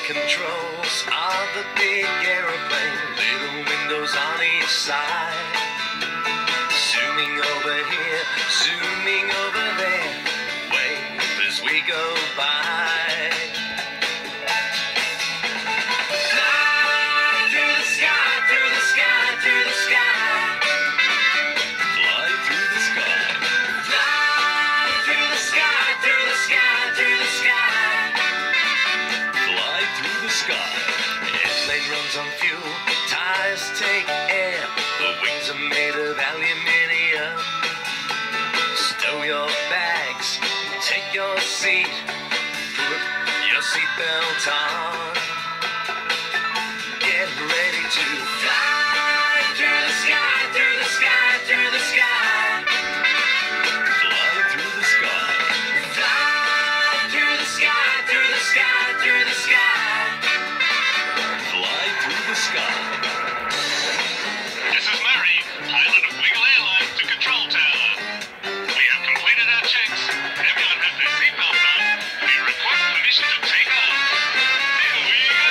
controls of the big aeroplane, little windows on each side. Zooming over here, zooming over there, wave as we go by. Runs on fuel, tires take air, the wings are made of aluminium. Stow your bags, take your seat, put your seatbelt on. Get ready to fly through the sky, through the sky, through the sky. Fly through the sky. Fly through the sky, through the sky, through the sky. Sky. This is Murray, pilot of Wiggle Airlines to Control Tower. We have completed our checks. Everyone has their seatbelts on. We request permission to take off. Here we go!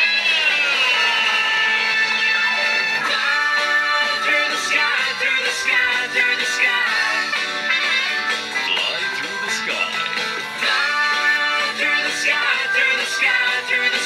Fly through the sky, through the sky, through the sky. Fly through the sky. Fly through the sky, through the sky, through the